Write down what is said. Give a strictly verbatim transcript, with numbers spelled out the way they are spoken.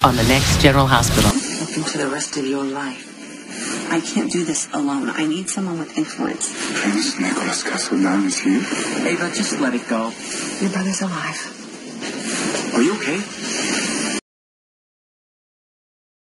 on the next General Hospital. Look into the rest of your life. I can't do this alone. I need someone with influence. Prince Nicholas Castledown is here? Ava, just let it go. Your brother's alive. Are you okay?